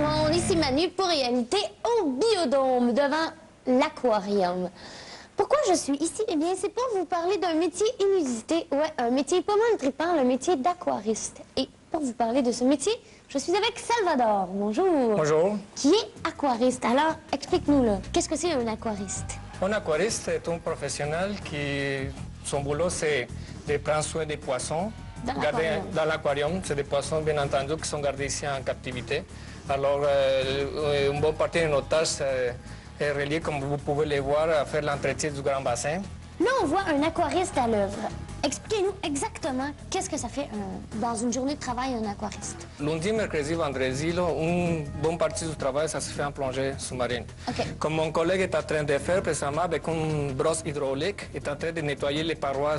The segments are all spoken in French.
monde, ici Manu pour Réalité au Biodôme, devant l'aquarium. Pourquoi je suis ici? Eh bien, c'est pour vous parler d'un métier inusité, un métier pas mal trippant, le métier d'aquariste. Et pour vous parler de ce métier, je suis avec Salvador. Bonjour. Bonjour. Qui est aquariste. Alors, explique-nous, là, qu'est-ce que c'est un aquariste? Un aquariste est un professionnel qui, son boulot, c'est de prendre soin des poissons. Dans l'aquarium, c'est des poissons, bien entendu, qui sont gardés ici en captivité. Alors, une bonne partie de notre tâche est reliée, comme vous pouvez le voir, à faire l'entretien du grand bassin. Là, on voit un aquariste à l'œuvre. Expliquez-nous exactement qu'est-ce que ça fait dans une journée de travail, un aquariste. Lundi, mercredi, vendredi, là, une bonne partie du travail, ça se fait en plongée sous-marine. Okay. Comme mon collègue est en train de faire précédemment avec une brosse hydraulique, il est en train de nettoyer les parois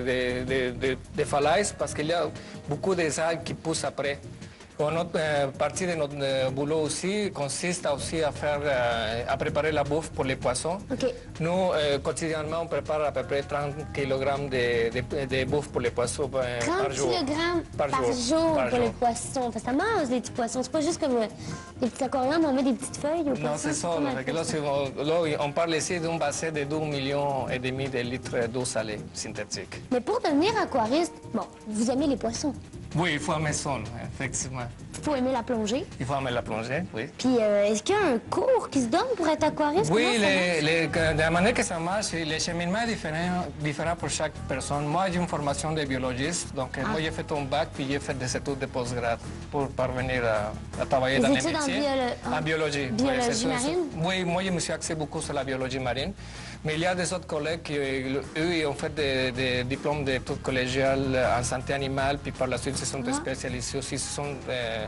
des falaises parce qu'il y a beaucoup d'algues qui poussent après. Une autre partie de notre boulot aussi consiste aussi à préparer la bouffe pour les poissons. Okay. Nous, quotidiennement, on prépare à peu près 30 kg de bouffe pour les poissons par jour. 30 kg par jour pour les poissons. Enfin, ça mange les petits poissons. C'est pas juste comme des petits aquariums, on met des petites feuilles aux poissons. Non, c'est ça. Là, on parle ici d'un bassin de 2,5 millions de litres d'eau salée synthétique. Mais pour devenir aquariste, bon, vous aimez les poissons. Oui, il faut aimer ça, effectivement. Il faut aimer la plongée. Il faut aimer la plongée, oui. Puis, est-ce qu'il y a un cours qui se donne pour être aquariste? Oui, de la manière que ça marche, le cheminement est différent pour chaque personne. Moi, j'ai une formation de biologiste, donc moi, j'ai fait un bac, puis j'ai fait des études de postgrad pour parvenir à travailler dans les métiers. En biologie. Biologie marine? Oui, moi, je me suis axé beaucoup sur la biologie marine. Mais il y a des autres collègues qui, eux, ont fait des diplômes d'études collégiales en santé animale, puis par la suite, se sont spécialisés aussi, se sont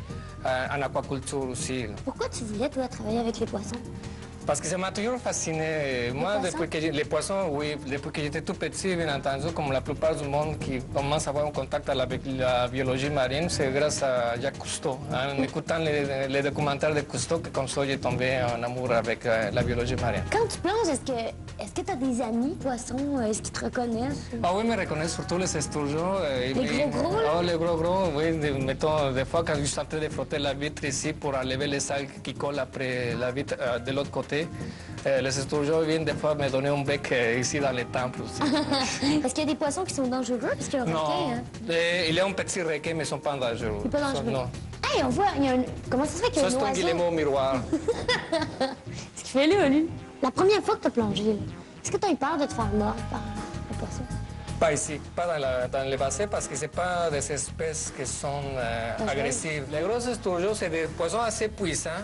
en aquaculture aussi. Pourquoi tu voulais, toi, travailler avec les poissons? Parce que ça m'a toujours fasciné. Moi, les poissons, oui, depuis que j'étais tout petit, bien entendu, comme la plupart du monde qui commence à avoir un contact avec la biologie marine, c'est grâce à Jacques Cousteau. En écoutant les documentaires de Cousteau, que comme ça, j'ai tombé en amour avec la biologie marine. Quand tu plonges, est-ce que tu as des amis poissons? Est-ce qu'ils te reconnaissent? Ah oui, ils me reconnaissent surtout les esturgeons. Les gros, là? Oh, les gros, oui. Mettons, des fois, quand je suis en train de frotter la vitre ici pour enlever les algues qui collent après la vitre de l'autre côté, les esturgeons viennent des fois me donner un bec ici dans les temples aussi. Est-ce qu'il y a des poissons qui sont dangereux? Parce qu'il y a un requin, hein? Il y a un petit requin, mais ils ne sont pas dangereux. Ils sont pas dangereux? Non. Hey, on voit, il y a un... Comment ça se fait qu'il y a un oiseau? Ça, c'est un guillemot au miroir. Qu'est-ce qu'il fait là, lui? La première fois que tu as plongé, est-ce que tu as eu peur de te faire mordre par les poissons? Pas ici, pas dans le bassin, parce que ce pas des espèces qui sont agressives. Les gros esturgeons, c'est des poissons assez puissants.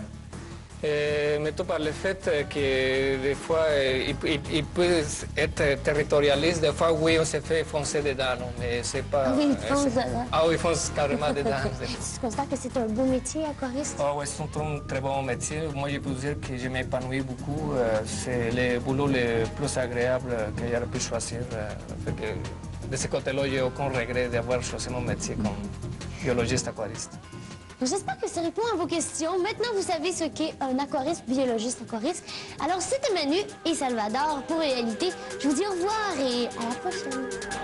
Mais tout par le fait que des fois, ils peuvent être territorialistes. Des fois, oui, on se fait foncer dedans, mais c'est pas... Ah oui, ils foncent dedans. Ah oui, ils foncent carrément dedans. Tu considères que c'est un beau métier, aquariste? Ah oui, c'est un très bon métier. Moi, je peux dire que je m'épanouis beaucoup. C'est le boulot le plus agréable que j'aurais pu choisir. De ce côté-là, j'ai aucun regret d'avoir choisi mon métier comme biologiste aquariste. J'espère que ça répond à vos questions. Maintenant, vous savez ce qu'est un aquariste, biologiste aquariste. Alors, c'était Manu et Salvador pour Réalité. Je vous dis au revoir et à la prochaine.